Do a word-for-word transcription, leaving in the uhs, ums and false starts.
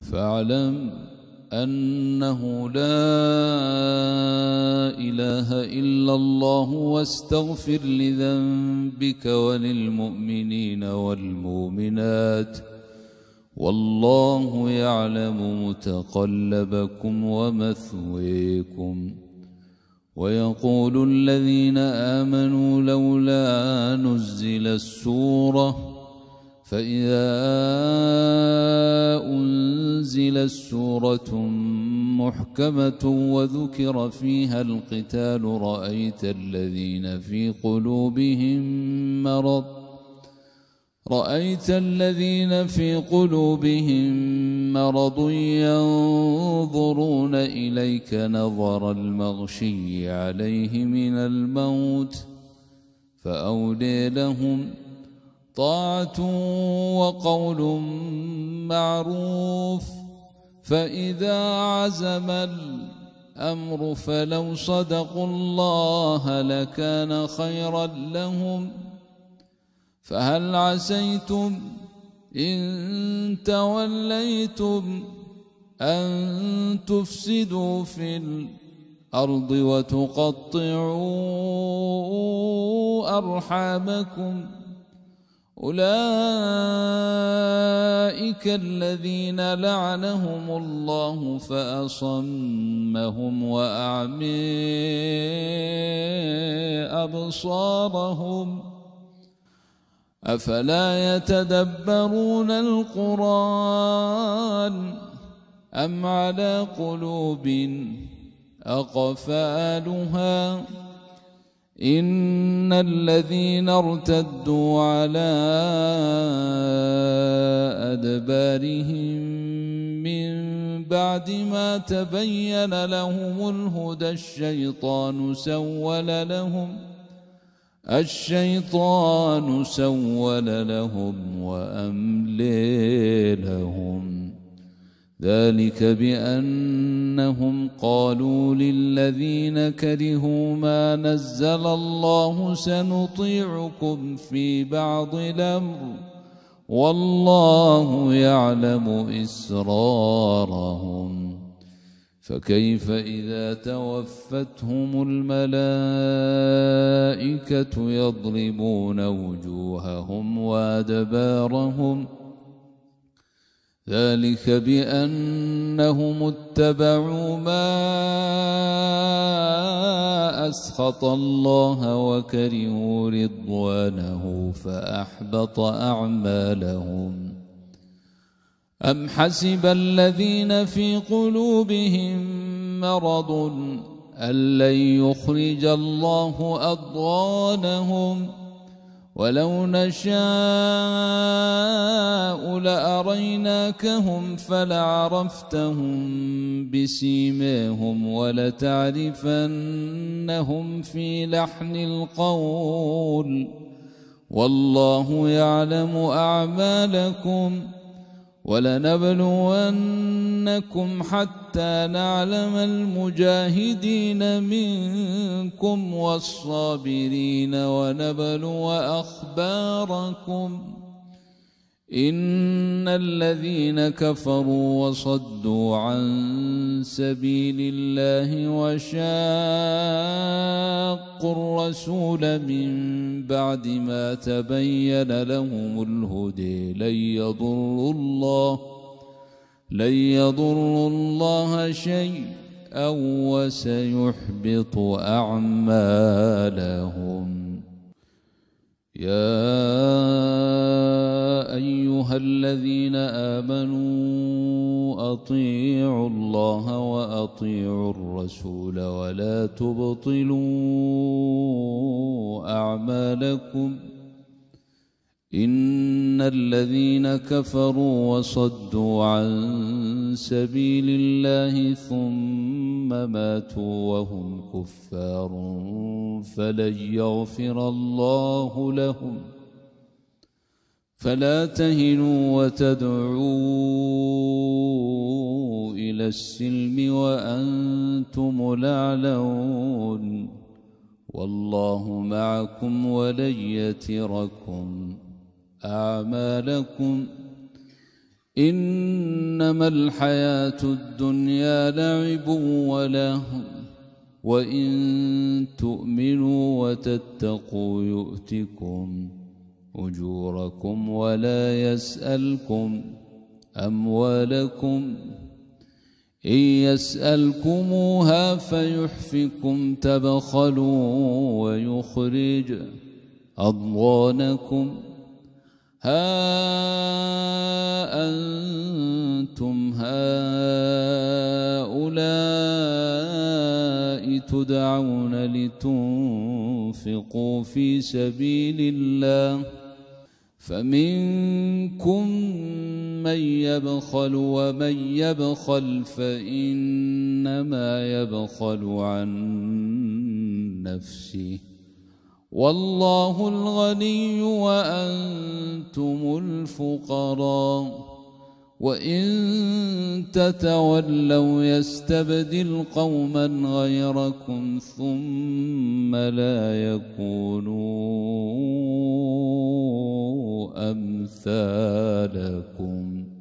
فاعلم أنه لا إله إلا الله واستغفر لذنبك وللمؤمنين والمؤمنات والله يعلم متقلبكم ومثويكم. ويقول الذين آمنوا لولا نزلت سورة فإذا أنزلت سورة محكمة وذكر فيها القتال رأيت الذين في قلوبهم مرض رأيت الذين في قلوبهم مرض ينظرون إليك نظر المغشي عليه من الموت فأولي لهم طاعة وقول معروف. فإذا عزم الأمر فلو صدقوا الله لكان خيرا لهم. فهل عسيتم إن توليتم أن تفسدوا في الأرض وتقطعوا أرحامكم؟ أولئك الذين لعنهم الله فأصمهم وأعمي أبصارهم. أفلا يتدبرون القرآن أم على قلوب أقفالها؟ إن الذين ارتدوا على أدبارهم من بعد ما تبين لهم الهدى الشيطان سول لهم الشيطان سول لهم وأملي لهم. ذلك بأنهم قالوا للذين كرهوا ما نزل الله سنطيعكم في بعض الأمر والله يعلم إسرارهم. فكيف إذا توفتهم الملائكة يضربون وجوههم وأدبارهم؟ ذلك بأنهم اتبعوا ما أسخط الله وكرهوا رضوانه فأحبط أعمالهم. أم حسب الذين في قلوبهم مرض أن لن يخرج الله أضغانهم؟ ولو نشاء لأريناكهم فلعرفتهم بسيماهم ولتعرفنهم في لحن القول والله يعلم أعمالكم. ولنبلونكم حتى نعلم المجاهدين منكم والصابرين ونبلو أخباركم. إن الذين كفروا وصدوا عن سبيل الله وشاقوا الرسول من بعد ما تبين لهم الهدى لن يضروا الله لن يضروا الله شيئا وسيحبط أعمالهم. يا أيها الذين آمنوا أطيعوا الله وأطيعوا الرسول ولا تبطلوا أعمالكم. إن الذين كفروا وصدوا عن سبيل الله ثم ماتوا وهم كفار فلن يغفر الله لهم. فلا تهنوا وتدعوا إلى السلم وأنتم الأعلون والله معكم ولن يتركم أعمالكم إنما الحياة الدنيا لعب ولهو وإن تؤمنوا وتتقوا يؤتكم أجوركم ولا يسألكم أموالكم إن يسألكموها فيحفكم تبخلوا ويخرج أضغانكم ها أنتم هؤلاء تدعون لتنفقوا في سبيل الله فمنكم من يبخل ومن يبخل فإنما يبخل عن نفسه والله الغني وأنتم الفقراء وإن تتولوا يستبدل قوما غيركم ثم لا يكونوا أمثالكم.